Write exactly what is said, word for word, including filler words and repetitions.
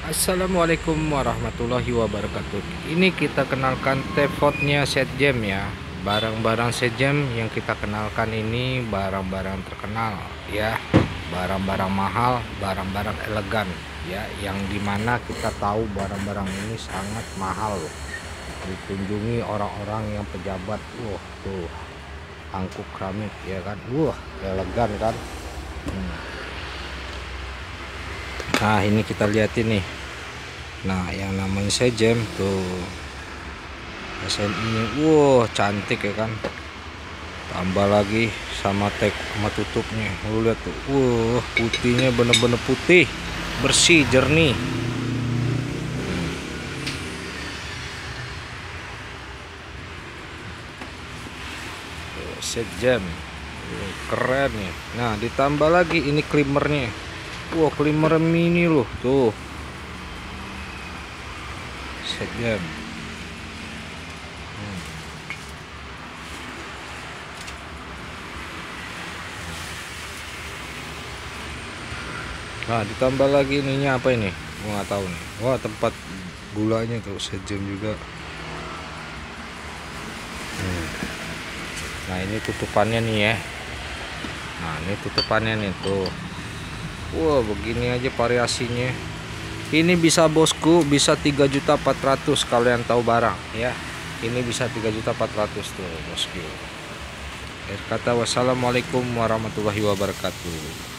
Assalamualaikum warahmatullahi wabarakatuh. Ini kita kenalkan T-Vodnya Set Jam ya. Barang-barang Set Jam yang kita kenalkan ini barang-barang terkenal ya. Barang-barang mahal, barang-barang elegan ya, yang dimana kita tahu barang-barang ini sangat mahal loh. Dikunjungi orang-orang yang pejabat. Wah, tuh angkuk keramik ya kan. Wah, elegan kan. Hmm. Nah, ini kita lihat ini. Nah, yang namanya Sejam tuh S M I, wow cantik ya kan. Tambah lagi sama tag sama tutupnya, lu lihat tuh, wow putihnya bener-bener putih, bersih, jernih. Sejam keren nih. Nah, ditambah lagi ini klimernya, wow klimer mini loh tuh. Sejam. Hmm. Nah, ditambah lagi ininya apa ini? Gua nggak tahu nih. Wah, tempat gulanya tuh sejam juga. Hmm. Nah, ini tutupannya nih ya. Nah, ini tutupannya nih tuh. Wah, begini aja variasinya. Ini bisa bosku, bisa tiga juta empat ratus kalian tahu barang ya. Ini bisa tiga juta empat ratus tuh bosku. Akhir kata, wassalamualaikum warahmatullahi wabarakatuh.